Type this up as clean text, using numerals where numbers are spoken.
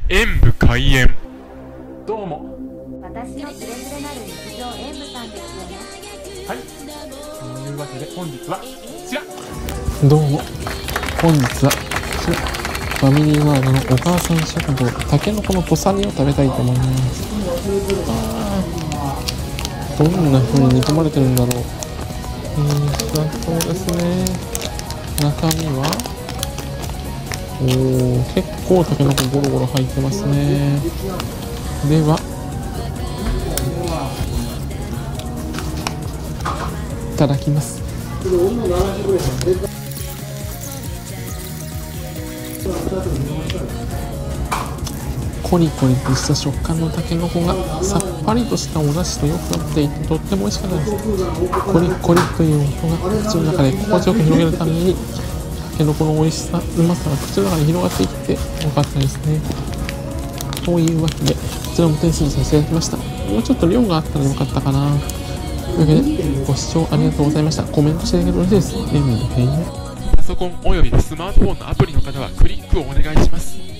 演武開演。どうも。 私のつれづれなる日常演武さんですよね。 はい。というわけで本日はこちら。 どうも、本日はこちらファミリーワードのお母さん食堂たけのこの土佐煮を食べたいと思います。どんな風に煮込まれてるんだろう。そうですね。中身は結構たけのこゴロゴロ入ってますね。ではいただきます。コリコリとした食感のたけのこがさっぱりとしたお出汁とよく合っていてとっても美味しかったです。コリコリという音が口の中で心地よく広げるためにたけのこの美味しさ、うまさが口の中に広がっていってよかったですね。というわけでこちらも点数にさせていただきました。もうちょっと量があったらよかったかな。というわけでご視聴ありがとうございました。コメントしていただけると嬉しいです。パソコンおよびスマートフォンのアプリの方はクリックをお願いします。